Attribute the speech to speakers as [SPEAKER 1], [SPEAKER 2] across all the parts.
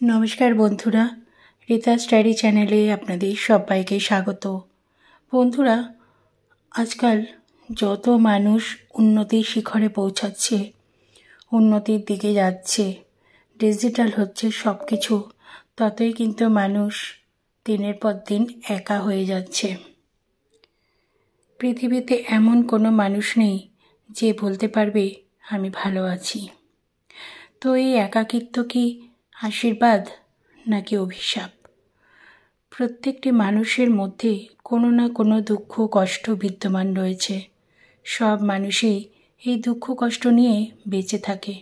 [SPEAKER 1] নমস্কার বন্ধুরা, রিতা স্টাডি চ্যানেলে আপনাদের সবাইকে স্বাগত। বন্ধুরা, আজকাল যত মানুষ উন্নতির শিখরে পৌঁছাচ্ছে, উন্নতির দিকে যাচ্ছে, ডিজিটাল হচ্ছে সব কিছু, ততই কিন্তু মানুষ দিনের পর দিন একা হয়ে যাচ্ছে। পৃথিবীতে এমন কোনো মানুষ নেই যে বলতে পারবে আমি ভালো আছি। তো এই একাকিত্ব কি আশীর্বাদ নাকি অভিশাপ? প্রত্যেকটি মানুষের মধ্যে কোনো না কোনো দুঃখ কষ্ট বিদ্যমান রয়েছে। সব মানুষই এই দুঃখ কষ্ট নিয়ে বেঁচে থাকে।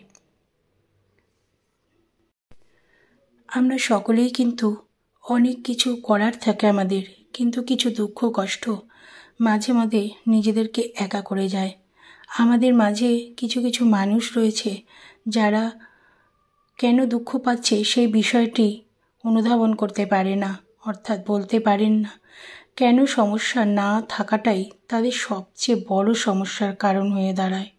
[SPEAKER 1] আমরা সকলেই কিন্তু অনেক কিছু করার থাকে আমাদের, কিন্তু কিছু দুঃখ কষ্ট মাঝে মাঝে নিজেদেরকে একা করে যায়। আমাদের মাঝে কিছু কিছু মানুষ রয়েছে যারা কেন দুঃখ পাচ্ছে সেই বিষয়টি অনুধাবন করতে পারে না, অর্থাৎ বলতে পারেন না। কেন সমস্যা না থাকাটাই তাদের সবচেয়ে বড় সমস্যার কারণ হয়ে দাঁড়ায়।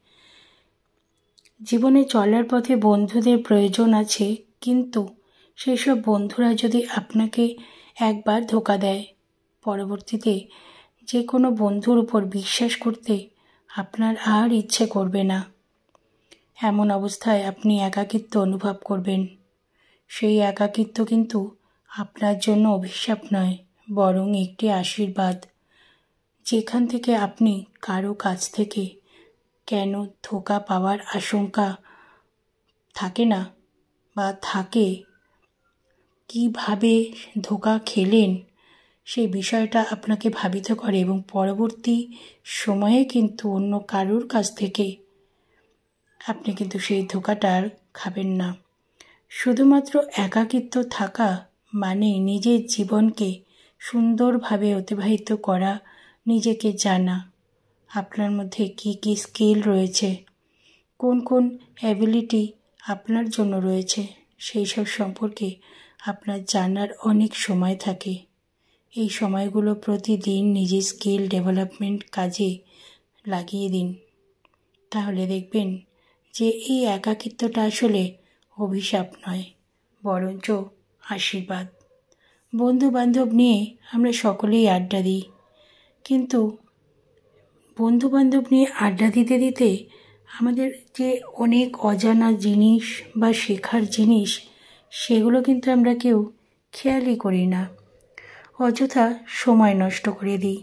[SPEAKER 1] জীবনে চলার পথে বন্ধুদের প্রয়োজন আছে, কিন্তু সেই সব বন্ধুরা যদি আপনাকে একবার ধোঁকা দেয়, পরবর্তীতে যে কোনো বন্ধুর উপর বিশ্বাস করতে আপনার আর ইচ্ছে করবে না। এমন অবস্থায় আপনি একাকিত্ব অনুভব করবেন। সেই একাকিত্ব কিন্তু আপনার জন্য অভিশাপ নয়, বরং একটি আশীর্বাদ। যেখান থেকে আপনি কারো কাছ থেকে কেন ধোঁকা পাওয়ার আশঙ্কা থাকে না বা থাকে, কিভাবে ধোঁকা খেলেন সেই বিষয়টা আপনাকে ভাবিত করে, এবং পরবর্তী সময়ে কিন্তু অন্য কারোর কাছ থেকে আপনি কিন্তু সেই ধোঁকাটা আর খাবেন না। শুধুমাত্র একাকিত্ব থাকা মানে নিজের জীবনকে সুন্দরভাবে অতিবাহিত করা, নিজেকে জানা, আপনার মধ্যে কী কী স্কিল রয়েছে, কোন কোন অ্যাবিলিটি আপনার জন্য রয়েছে, সেই সব সম্পর্কে আপনার জানার অনেক সময় থাকে। এই সময়গুলো প্রতিদিন নিজের স্কিল ডেভেলপমেন্ট কাজে লাগিয়ে দিন। তাহলে দেখবেন যে এই একাকিত্বটা আসলে অভিশাপ নয়, বরঞ্চ আশীর্বাদ। বন্ধু বান্ধব নিয়ে আমরা সকলেই আড্ডা দিই, কিন্তু বন্ধু বান্ধব নিয়ে আড্ডা দিতে দিতে আমাদের যে অনেক অজানা জিনিস বা শেখার জিনিস, সেগুলো কিন্তু আমরা কেউ খেয়ালই করি না, অযথা সময় নষ্ট করে দিই।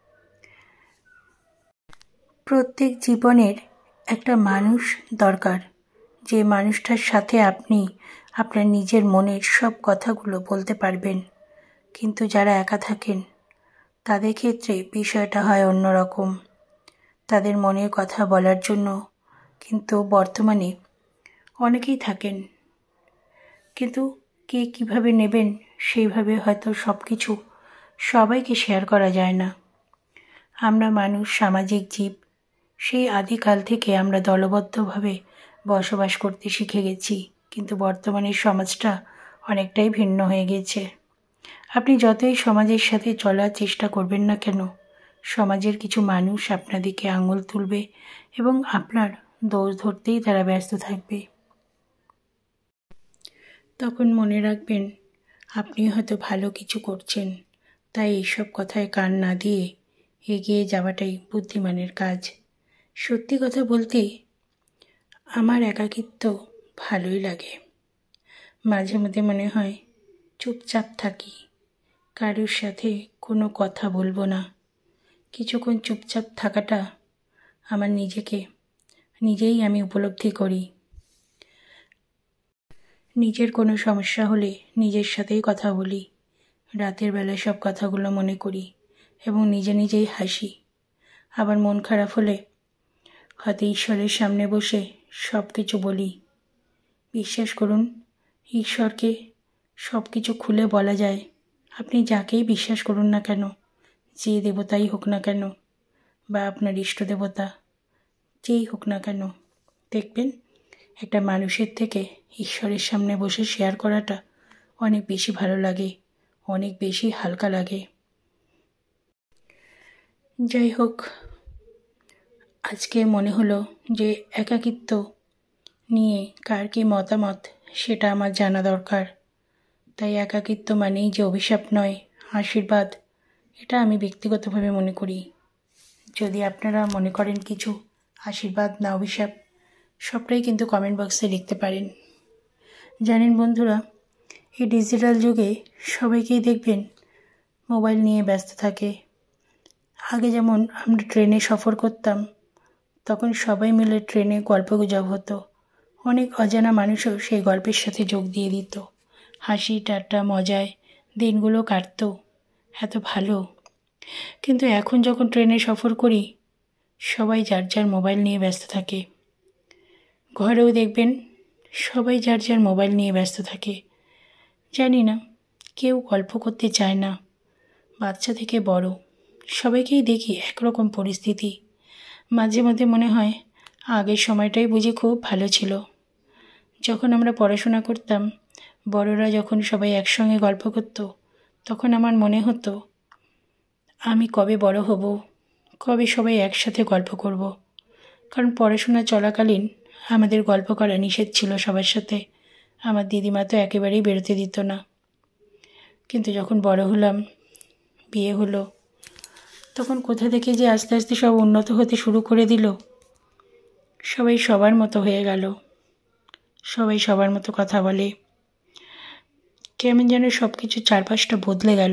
[SPEAKER 1] প্রত্যেক জীবনের একটা মানুষ দরকার, যে মানুষটার সাথে আপনি আপনার নিজের মনের সব কথাগুলো বলতে পারবেন। কিন্তু যারা একা থাকেন তাদের ক্ষেত্রে বিষয়টা হয় অন্যরকম। তাদের মনের কথা বলার জন্য কিন্তু বর্তমানে অনেকেই থাকেন, কিন্তু কে কীভাবে নেবেন সেইভাবে হয়তো সব কিছু সবাইকে শেয়ার করা যায় না। আমরা মানুষ সামাজিক জীব। সেই আদিকাল থেকে আমরা দলবদ্ধভাবে বসবাস করতে শিখে গেছি, কিন্তু বর্তমানের সমাজটা অনেকটাই ভিন্ন হয়ে গেছে। আপনি যতই সমাজের সাথে চলার চেষ্টা করবেন না কেন, সমাজের কিছু মানুষ আপনাদিকে আঙুল তুলবে এবং আপনার দোষ ধরতেই তারা ব্যস্ত থাকবে। তখন মনে রাখবেন আপনি হয়তো ভালো কিছু করছেন, তাই এইসব কথায় কান না দিয়ে এগিয়ে যাওয়াটাই বুদ্ধিমানের কাজ। সত্যি কথা বলতে আমার একাকিত্ব ভালোই লাগে। মাঝে মধ্যে মনে হয় চুপচাপ থাকি, কারোর সাথে কোনো কথা বলবো না। কিছুক্ষণ চুপচাপ থাকাটা আমার নিজেই আমি উপলব্ধি করি। নিজের কোনো সমস্যা হলে নিজের সাথেই কথা বলি, রাতের বেলায় সব কথাগুলো মনে করি এবং নিজেই হাসি। আবার মন খারাপ হলে হয়তো ঈশ্বরের সামনে বসে সব কিছু বলি। বিশ্বাস করুন, ঈশ্বরকে সব কিছু খুলে বলা যায়। আপনি যাকেই বিশ্বাস করুন না কেন, যে দেবতাই হোক না কেন বা আপনার ইষ্ট দেবতা যেই হোক না কেন, দেখবেন একটা মানুষের থেকে ঈশ্বরের সামনে বসে শেয়ার করাটা অনেক বেশি ভালো লাগে, অনেক বেশি হালকা লাগে। যাই হোক, আজকে মনে হলো যে একাকিত্ব নিয়ে কার কী মতামত সেটা আমার জানা দরকার। তাই একাকিত্ব মানেই যে অভিশাপ নয়, আশীর্বাদ, এটা আমি ব্যক্তিগতভাবে মনে করি। যদি আপনারা মনে করেন কিছু আশীর্বাদ না অভিশাপ, সবটাই কিন্তু কমেন্ট বক্সে লিখতে পারেন। জানেন বন্ধুরা, এই ডিজিটাল যুগে সবাইকেই দেখবেন মোবাইল নিয়ে ব্যস্ত থাকে। আগে যেমন আমরা ট্রেনে সফর করতাম, তখন সবাই মিলে ট্রেনে গল্পগুজব হতো। অনেক অজানা মানুষও সেই গল্পের সাথে যোগ দিয়ে দিত। হাসি ঠাট্টা মজায় দিনগুলো কাটতো এত ভালো। কিন্তু এখন যখন ট্রেনে সফর করি, সবাই যার যার মোবাইল নিয়ে ব্যস্ত থাকে। ঘরেও দেখবেন সবাই যার যার মোবাইল নিয়ে ব্যস্ত থাকে। জানি না, কেউ গল্প করতে চায় না। বাচ্চা থেকে বড় সবাইকেই দেখি একরকম পরিস্থিতি। মাঝে মধ্যে মনে হয় আগের সময়টাই বুঝি খুব ভালো ছিল। যখন আমরা পড়াশোনা করতাম, বড়রা যখন সবাই একসঙ্গে গল্প করত, তখন আমার মনে হতো আমি কবে বড় হব, কবে সবাই একসাথে গল্প করব। কারণ পড়াশোনা চলাকালীন আমাদের গল্প করা নিষেধ ছিল সবার সাথে। আমার দিদিমা তো একেবারেই বেরোতে দিত না। কিন্তু যখন বড় হলাম, বিয়ে হলো, তখন কোথা থেকে যে আস্তে আস্তে সব উন্নত হতে শুরু করে দিল। সবাই সবার মতো হয়ে গেল, সবাই সবার মতো কথা বলে। কেমন যেন সব কিছু চারপাশটা বদলে গেল।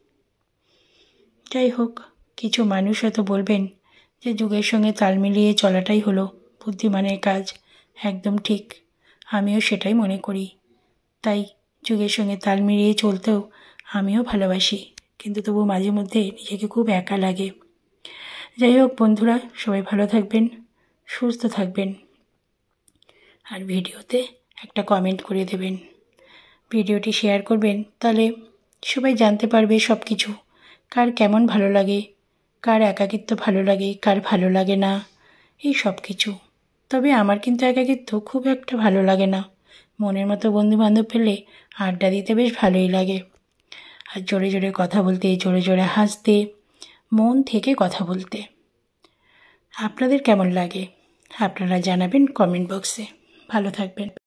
[SPEAKER 1] যাই হোক, কিছু মানুষ হয়তো বলবেন যে যুগের সঙ্গে তাল মিলিয়ে চলাটাই হলো বুদ্ধিমানের কাজ। একদম ঠিক, আমিও সেটাই মনে করি। তাই যুগের সঙ্গে তাল মিলিয়ে চলতেও আমিও ভালোবাসি, কিন্তু তবু মাঝে মধ্যে নিজেকে খুব একা লাগে। যাই হোক বন্ধুরা, সবাই ভালো থাকবেন, সুস্থ থাকবেন, আর ভিডিওতে একটা কমেন্ট করে দেবেন, ভিডিওটি শেয়ার করবেন। তাহলে সবাই জানতে পারবে সব কিছু, কার কেমন ভালো লাগে, কার একাকিত্ব ভালো লাগে, কার ভালো লাগে না, এই সব কিছু। তবে আমার কিন্তু একাকিত্ব খুব একটা ভালো লাগে না। মনের মতো বন্ধুবান্ধব পেলে আড্ডা দিতে বেশ ভালোই লাগে। আর জোরে জোরে কথা বলতে, জোরে জোরে হাসতে, মন থেকে কথা বলতে। আপনাদের কেমন লাগে আপনারা জানাবেন কমেন্ট বক্সে। ভালো থাকবেন।